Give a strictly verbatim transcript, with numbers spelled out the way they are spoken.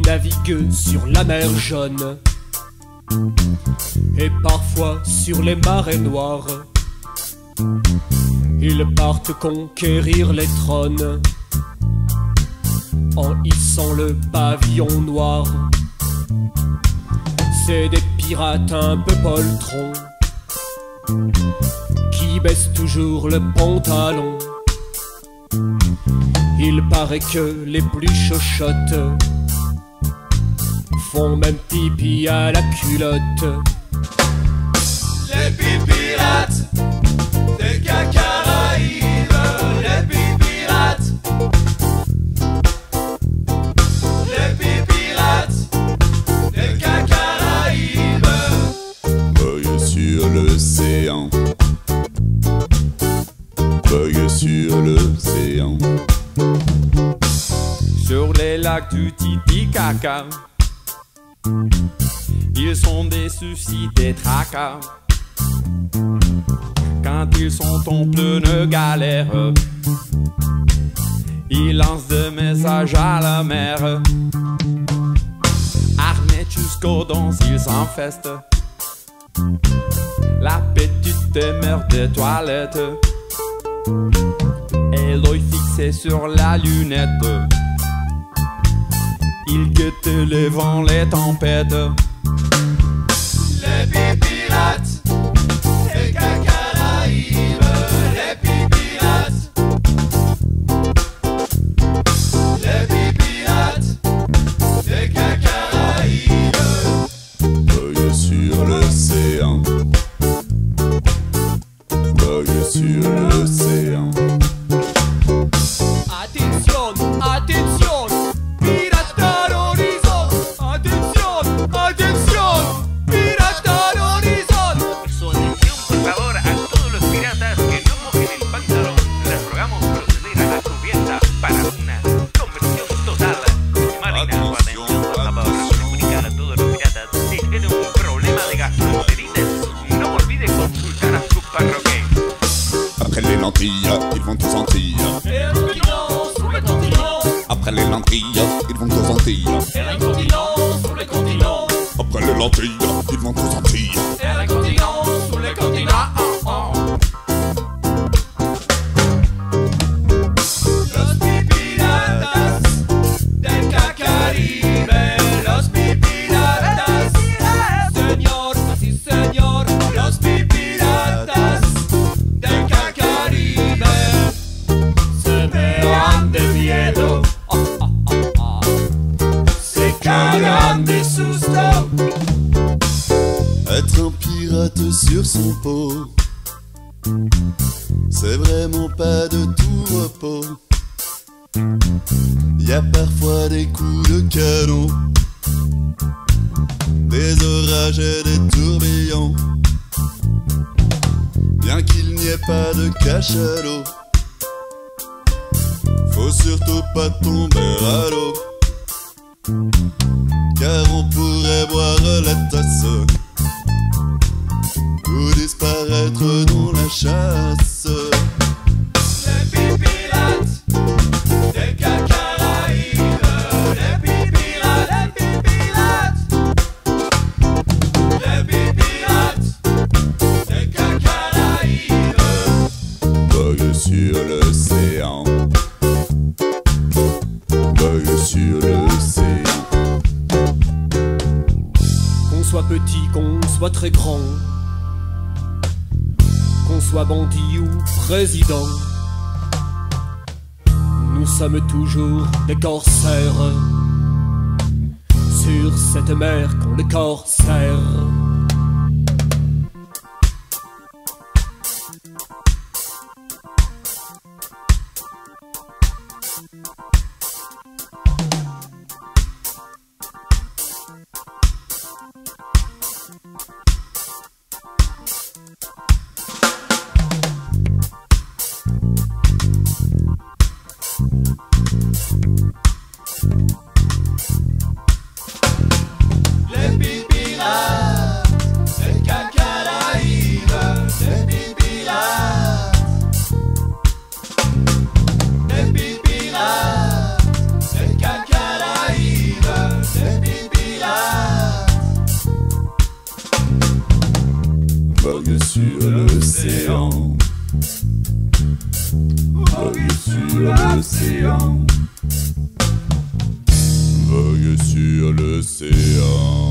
naviguent sur la mer jaune et parfois sur les marées noires. Ils partent conquérir les trônes en hissant le pavillon noir. C'est des pirates un peu poltrons qui baissent toujours le pantalon. Il paraît que les plus chochottes font même pipi à la culotte. Les pirates des Caraïbes, les pirates, les pirates des Caraïbes. Vogue sur l'océan, vogue sur l'océan. Sur les lacs du Titicaca, ils sont des soucis, des tracas. Quand ils sont en pleine galère, ils lancent des messages à la mer. Armés jusqu'aux dents, ils s'enfestent. La petite mère des toilettes et l'œil fixé sur la lunette, il guette les vents, les tempêtes. Les pirates des Caraïbes, les pirates, les pirates des Caraïbes. Vogue sur l'océan, vogue sur l'océan. Attention, attention, pirata al horizon. Attention, attention, pirata al horizon. Su atención, por favor, a todos los piratas que no mojen el pantalón. Les rogamos proceder a la cubierta para una conversión total. Marina, su atención, por favor, comunicar a todos los piratas si tienen un problema de gastroenteritis. No olvide consultar a su parroquia. Après les lentilles, ils vont aux Antilles. Et un continent sur le continent. Après les lentilles, ils vont aux Antilles. Et un continent sur le continent. Après les lentilles, ils vont aux Antilles. Et un continent sur le continent. Los piratas del Caribe, los piratas, Señor, así señor, los piratas del Caribe. se mean de miedo, Se cagan de susto. Être un pirate sur son pot, c'est vraiment pas de tout repos. Y a parfois des coups de canon, des orages et des tourbillons. Bien qu'il n'y ait pas de cachalot, faut surtout pas tomber à l'eau, car on pourrait boire la tasse ou disparaître dans la chasse. Les pirates des Caraïbes, les pirates, les pirates, les pirates des Caraïbes. Vogue sur l'océan, vogue sur l'océan. qu'on soit petit, qu'on soit très grand, qu'on soit bandit ou président, nous sommes toujours des corsaires sur cette mer qu'on le corsaire. Les pirates des Caraïbes, les pirates, les pirates des Caraïbes, sur l'océan. Vogue sur l'océan. Vogue sur l'océan.